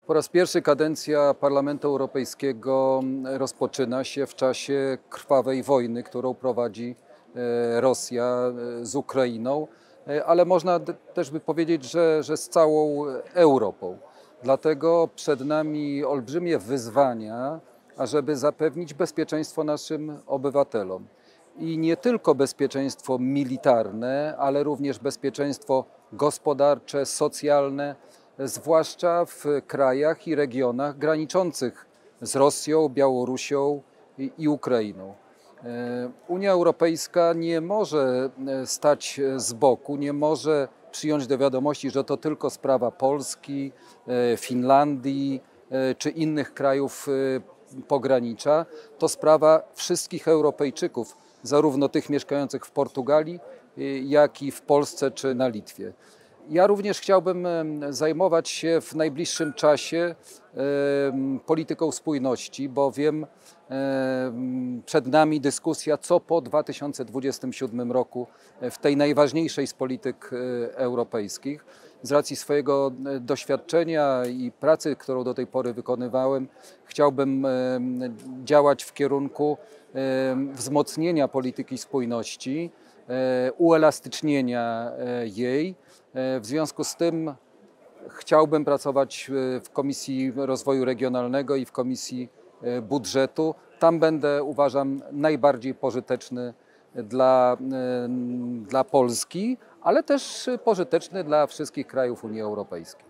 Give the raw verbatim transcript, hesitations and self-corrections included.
Po raz pierwszy kadencja Parlamentu Europejskiego rozpoczyna się w czasie krwawej wojny, którą prowadzi e, Rosja e, z Ukrainą, e, ale można d- też by powiedzieć, że, że z całą Europą. Dlatego przed nami olbrzymie wyzwania, ażeby zapewnić bezpieczeństwo naszym obywatelom. I nie tylko bezpieczeństwo militarne, ale również bezpieczeństwo gospodarcze, socjalne, zwłaszcza w krajach i regionach graniczących z Rosją, Białorusią i, i Ukrainą. E, Unia Europejska nie może e, stać z boku, nie może przyjąć do wiadomości, że to tylko sprawa Polski, e, Finlandii e, czy innych krajów e, pogranicza. To sprawa wszystkich Europejczyków, zarówno tych mieszkających w Portugalii, e, jak i w Polsce czy na Litwie. Ja również chciałbym em, zajmować się w najbliższym czasie em, polityką spójności, bowiem em, przed nami dyskusja, co po dwa tysiące dwudziestym siódmym roku e, w tej najważniejszej z polityk e, europejskich. Z racji swojego e, doświadczenia i pracy, którą do tej pory wykonywałem, chciałbym em, działać w kierunku em, wzmocnienia polityki spójności, e, uelastycznienia e, jej. W związku z tym chciałbym pracować w Komisji Rozwoju Regionalnego i w Komisji Budżetu. Tam będę, uważam, najbardziej pożyteczny dla, dla Polski, ale też pożyteczny dla wszystkich krajów Unii Europejskiej.